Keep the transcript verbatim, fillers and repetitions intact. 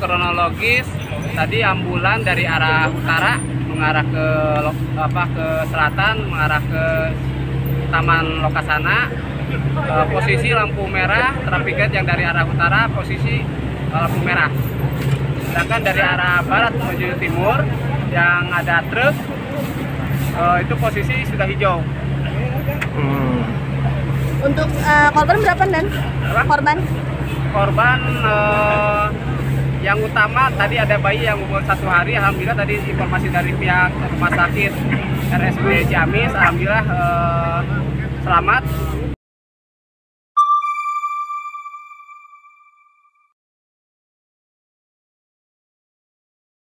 kronologis, tadi ambulan dari arah utara mengarah ke apa ke selatan, mengarah ke Taman Lokasana. Uh, posisi lampu merah traffic light yang dari arah utara posisi uh, lampu merah. Sedangkan dari arah barat menuju timur yang ada truk uh, itu posisi sudah hijau. Hmm. Untuk uh, korban berapa dan? Apa? Korban? Korban uh, yang utama tadi ada bayi yang umur satu hari. Alhamdulillah tadi informasi dari pihak rumah sakit R S U D Ciamis, alhamdulillah uh, selamat.